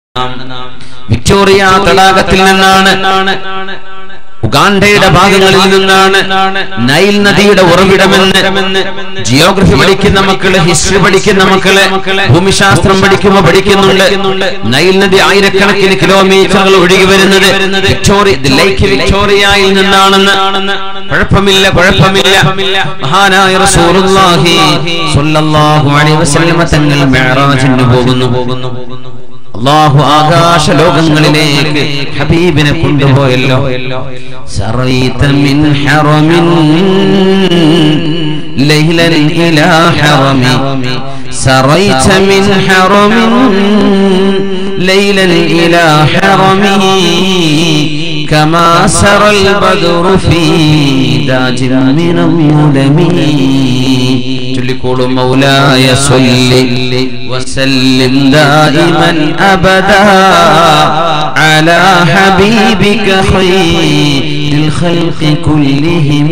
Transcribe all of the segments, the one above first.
Victoria തടാകത്തിൽ നിന്നാണ്, ഉഗാണ്ടയുടെ ഭാഗങ്ങളിൽ നിന്നാണ് നൈൽ നദിയുടെ ഉറവിടമെന്ന് ജിയോഗ്രഫി പഠിക്കുന്ന മക്കള്, ഹിസ്റ്ററി പഠിക്കുന്ന മക്കള്, ഭൂമിശാസ്ത്രം പഠിക്കുമ്പോൾ പഠിക്കുന്നുണ്ട്. നൈൽ നദി ആയിരക്കണക്കിന് കിലോമീറ്ററുകൾ ഒഴുകി വരുന്നത് ലേക്ക് വിക്ടോറിയയിൽ നിന്നാണെന്ന്. കുഴപ്പമില്ല. മഹാനായ റസൂലുള്ളാഹി സ്വല്ലല്ലാഹു അലൈഹി വസല്ലം തങ്ങൾ മിഅ്റാജിന് പോകുന്നു. അല്ലാഹു ആകാശ ലോകങ്ങളിലേക്ക് ഹബീബിനെ കൊണ്ടുപോയല്ലോ. സറൈത മിൻ ഹറമിൻ ലൈലൻ ഇലാ ഹറമി, സറൈത മിൻ ഹറമിൻ ലൈലൻ ഇലാ ഹറമി കമാ സറൽ ബദ്റു ഫീ ദാജിൻ മിനൽ മുലമി. ചൊല്ലിക്കോളൂ, മൗലായ സ്വല്ലി വസല്ലിം ദായിമൻ അബദാ അലാ ഹബീബിക ഖൈറിൽ ഖൽഖി കുല്ലിഹിം.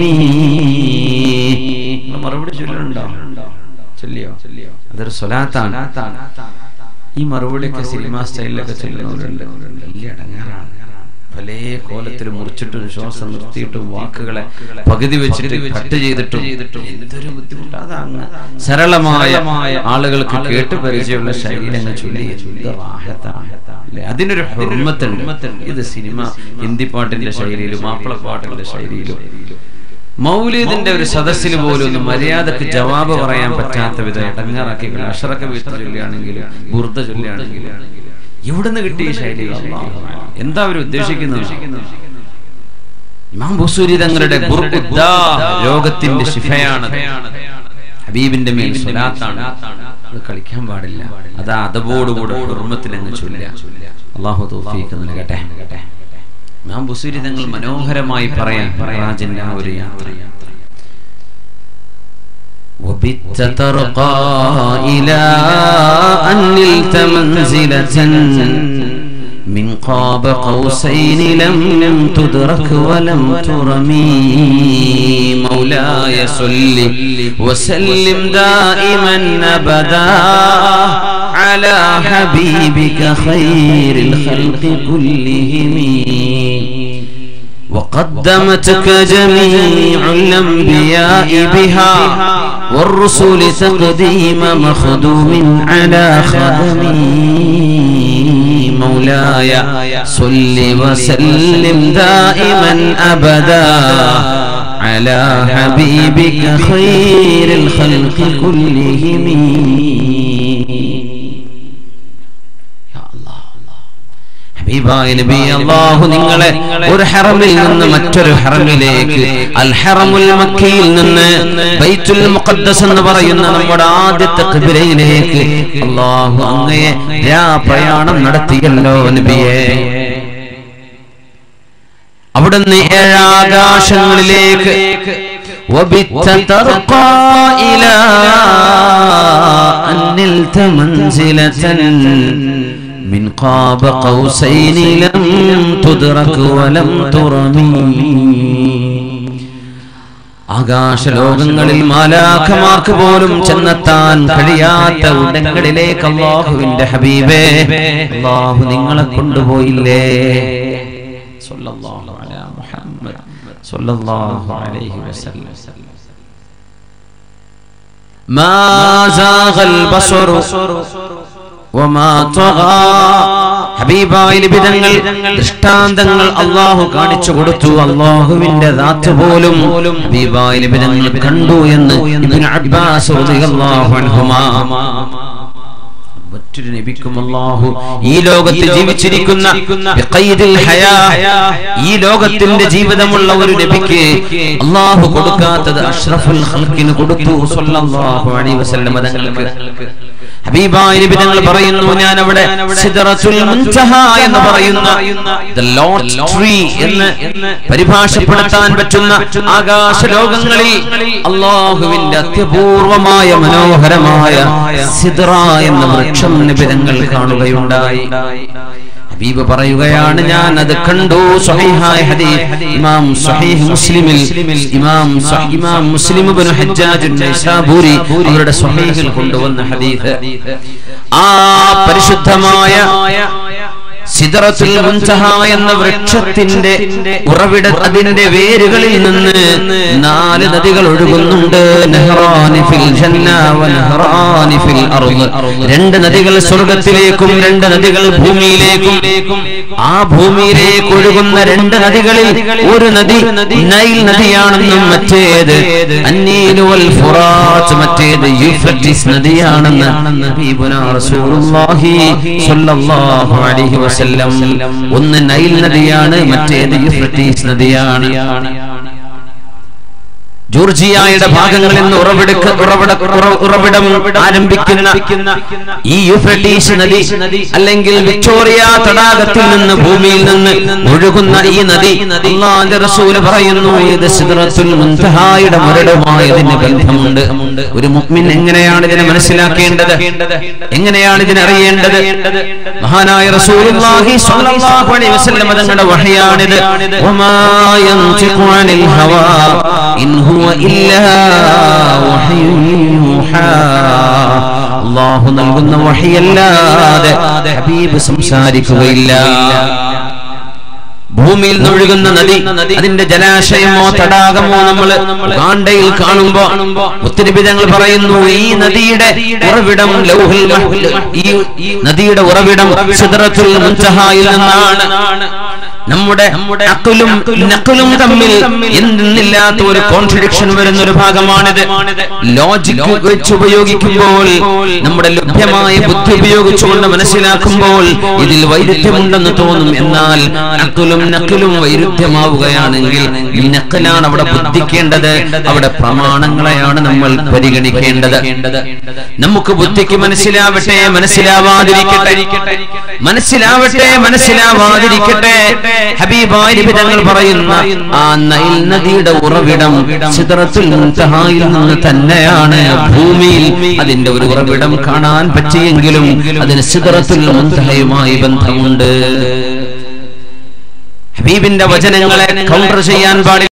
മറുപടി ചൊല്ലുന്നുണ്ടോ? ചൊല്ലിയോ? അതൊരു സ്വലാത്താണ്. ഈ മറുപടിയൊക്കെ സിനിമാ സ്റ്റൈലിലൊക്കെ ചൊല്ലുന്നവരുണ്ട്. വലിയ അടങ്ങാറാണ്. പല കോലത്തിൽ മുറിച്ചിട്ടും ശ്വാസം നിർത്തിയിട്ടും വാക്കുകളെ പകുതി വെച്ചിട്ട് കട്ട് ചെയ്തിട്ടും എന്തൊരു ബുദ്ധിമുട്ടാണ്. അങ്ങ് സരളമായ ആളുകൾക്ക് കേട്ട് പരിചയമുള്ള ശൈലികൾ ചൊല്ലി അതിനൊരു ഹുർമത്തുണ്ട്. ഇത് സിനിമ, ഹിന്ദി പാട്ടിന്റെ ശൈലിയിലും മാപ്പിളപ്പാട്ടിന്റെ ശൈലിയിലും മൗലിദിന്റെ ഒരു സദസ്സിൽ പോലും ഒന്ന് മര്യാദക്ക് ജവാബ് പറയാൻ പറ്റാത്ത വിധം ഇടങ്ങാറാക്കിക്കൾ. അഷറക്ക വീട്ട് ചൊല്ലുകയാണെങ്കിലും ബുർദ ചൊല്ലുകയാണെങ്കിലും എവിടുന്ന് കിട്ടിയ ശൈലി? എന്താ അവർ ഉദ്ദേശിക്കുന്നത്? ഇമാം ബുസൂരി തങ്ങളുടെ രോഗത്തിന്റെ ശിഫയാണ്. ഹബീബിന്റെ മേൽ സ്വലാത്താണ്. അത് കളിക്കാൻ പാടില്ല. അതാ അതബോടുകൂടെ ഹുർമത്തിലങ്ങ് ചൊല്ലുക. അല്ലാഹു തൗഫീഖ് നൽകട്ടെ. ഇമാം ബുസൂരി തങ്ങൾ മനോഹരമായി പറയാൻ മിഅ്റാജിന്റെ ആ ഒരു യാത്ര. وبت ترقى إلى أن نلت منزلة من قاب قوسين لم تدرك ولم ترمي. مولاي صل وسلم دائما أبدا على حبيبك خير الخلق كلهم. وقدمتك جميع الأنبياء بها والرسل تقديم مخدوم على خدمي. مولاي صل وسلم دائما أبدا على حبيبك خير الخلق كلهم. അല്ലാഹു നിങ്ങളെ ഒരു ഹറമിൽ നിന്ന് മറ്റൊരു ഹറമിലേക്ക്, അൽ ഹറമുൽ മക്കയിൽ നിന്ന് ബൈത്തുൽ മുഖദ്ദസ് എന്ന് പറയുന്ന നമ്മുടെ ആദ്യത്തെ ഖിബ്ലയിലേക്ക് അല്ലാഹു അങ്ങയെ പ്രയാണം നടത്തിയല്ലോ നബിയേ. അവിടുന്ന് ഏഴാകാശങ്ങളിലേക്ക് وبت ترقى إلى أن نلت منزلة من قاب قوسين لم تدرك ولم ترمي. ആകാശലോകങ്ങളിൽ മാലാഖമാർക്ക് പോലും ചെന്നെത്താൻ കഴിയാത്ത ഉടങ്ങളിലേക്ക് അല്ലാഹുവിന്റെ ഹബീബേ അല്ലാഹു നിങ്ങളെ കൊണ്ടുപോയില്ലേ. സ്വല്ലല്ലാഹു അലാ മുഹമ്മദ് സ്വല്ലല്ലാഹു അലൈഹി വസല്ലം. മാ സാഗൽ ബസറു വമാ തഗാ. ഹബീബായ നബി തങ്ങൾ ദൃഷ്ടാന്തങ്ങൾ അല്ലാഹു കാണിച്ചു കൊടുത്തു. അല്ലാഹുവിന്റെ ദാത്ത് പോലും ഹബീബായ നബി തങ്ങൾ കണ്ടു എന്ന് ഇബ്നു അബ്ബാസ് റളിയല്ലാഹു അൻഹുമാ. മറ്റൊരു നബിക്കും അല്ലാഹു ഈ ലോകത്ത് ജീവിച്ചിരിക്കുന്ന ബിഖൈദിൽ ഹയാ, ഈ ലോകത്തിന്റെ ജീവിതമുള്ള ഒരു നബിക്ക് അല്ലാഹു കൊടുക്കാത്തത് അഷ്റഫുൽ ഖൽഖിന് കൊടുത്തു സ്വല്ലല്ലാഹു അലൈഹി വസല്ലം തങ്ങൾക്ക്. ഹബീബായ നബി തങ്ങൾ പറയുന്നു, ഞാൻ അവിടെ സിദ്റത്തുൽ മുൻതഹ എന്ന് പറയുന്ന ദി ലോർഡ് ട്രീ എന്ന് പരിഭാഷപ്പെടുത്താൻ പറ്റുന്ന ആകാശ ലോകങ്ങളിൽ അല്ലാഹുവിന്റെ അത്യപൂർവമായ മനോഹരമായ സിദ്റ എന്ന വൃക്ഷം നബി തങ്ങൾ കാണുകയുണ്ടായി. ഹബീബ് പറയുകയാണ്, ഞാൻ അത് കണ്ടു. സ്വഹീഹായ ഹദീസ് ഇമാം സ്വഹീഹ് മുസ്ലിമിൽ ഇമാം മുസ്ലിം ഇബ്നു ഹജ്ജാജ് അൻ-നൈസാബൂരി അവരുടെ സ്വഹീഹിൽ കൊണ്ടുവന്ന ഹദീസ്. ആ പരിശുദ്ധമായ സിദ്റത്തുൽ മുൻതഹ എന്ന വൃക്ഷത്തിന്റെ ഉറവിട അതിന്റെ വേരുകളിൽ നിന്ന് 4 നദികൾ ഒഴുകുന്നുണ്ട്. നഹ്റാനി ഫിൽ ജന്ന വ നഹ്റാനി ഫിൽ അർദ്. 2 നദികൾ സ്വർഗ്ഗത്തിലേക്കും 2 നദികൾ ഭൂമിയിലേക്കും. ആ ഭൂമിയിലേക്ക് ഒഴുകുന്ന 2 നദികളിൽ ഒരു നദി നൈൽ നദിയാണെന്നും മറ്റേത് അന്നീൽ വൽ ഫുറാത്ത് മറ്റേത് യൂഫ്രട്ടീസ് നദിയാണെന്ന് ഹബീബുനാ റസൂലുള്ളാഹി സ്വല്ലല്ലാഹു അലൈഹി വസല്ലം. ഒന്ന് നൈൽ നദിയാണ്, മറ്റേത് യൂഫ്രട്ടീസ് നദിയാണ്. ജോർജിയയുടെ ഭാഗങ്ങളിൽ നിന്ന് ഉറവിടം ആരംഭിക്കുന്ന ഈ യൂഫ്രട്ടീസ് നദി അല്ലെങ്കിൽ വിക്ടോറിയ തടാകത്തിൽ നിന്ന് ഭൂമിയിൽ നിന്ന് ഒഴുകുന്ന ഈ നദി അല്ലാഹുവിന്റെ റസൂൽ പറയുന്നു ഇത് സിദ്റത്തുൽ മുൻതഹായുടെ മരടുമായി ഇതിന് ബന്ധമുണ്ട്. ഒരു മുഅ്മിൻ എങ്ങനെയാണ് ഇതിനെ മനസ്സിലാക്കേണ്ടത്, എങ്ങനെയാണ് ഇതിനെ അറിയേണ്ടത്? മഹാനായ റസൂലുള്ളാഹി സ്വല്ലല്ലാഹു അലൈഹി വസല്ലം തങ്ങളുടെ വഹയാണിത്. വമാ യൻതിഖു അനിൽ ഹവാ ഇൻ അല്ലാഹു നൽകുന്ന വഹിയല്ലാതെ ഹബീബ് സംസാരിക്കുകയില്ല. ഭൂമിയിൽ നിന്നൊഴുകുന്ന നദി, അതിന്റെ ജലാശയമോ തടാകമോ നമ്മൾ ഗാണ്ടയിൽ കാണുമ്പോ ഉത്തരവിധങ്ങൾ പറയുന്നു ഈ നദിയുടെ ഉറവിടം ലൗഹുൽ മഹ്ഫൂൽ, ഈ നദിയുടെ ഉറവിടം സിദ്റത്തുൽ മുൻതഹായിൽ നിന്നാണ്. നമ്മുടെ അഖലും നഖലും തമ്മിൽ എന്തില്ലാത്ത ഒരു കോൺട്രഡിക്ഷൻ വരുന്ന ഒരു ഭാഗമാണിത്. ലോജിക് വെച്ച് ഉപയോഗിക്കുമ്പോൾ, നമ്മുടെ ലഭ്യമായ ബുദ്ധി ഉപയോഗിച്ചുകൊണ്ട് മനസ്സിലാക്കുമ്പോൾ ഇതിൽ വൈരുദ്ധ്യമുണ്ടെന്ന് തോന്നും. എന്നാൽ അഖലും നഖലും വൈരുദ്ധ്യമാവുകയാണെങ്കിൽ നഖലാണ് അവിടെ ബുദ്ധിക്കേണ്ടത്, അവിടെ പ്രമാണങ്ങളെയാണ് നമ്മൾ പരിഗണിക്കേണ്ടത്. നമുക്ക് ബുദ്ധിക്ക് മനസ്സിലാവട്ടെ മനസ്സിലാവാതിരിക്കട്ടെ ഹബീബായ നബി തങ്ങൾ പറയുന്ന ആ നൈൽ നദിയുടെ ഉറവിടം സിദ്റത്തുൽ മുൻതഹായിൽ നിന്ന് തന്നെയാണ്. ഭൂമിയിൽ അതിന്റെ ഒരു ഉറവിടം കാണാൻ പറ്റിയെങ്കിലും അതിന് സിദ്റത്തുൽ മുൻതഹയുമായി ബന്ധമുണ്ട്. ഹബീബിന്റെ വചനങ്ങളെ കൗണ്ടർ ചെയ്യാൻ പാടില്ല.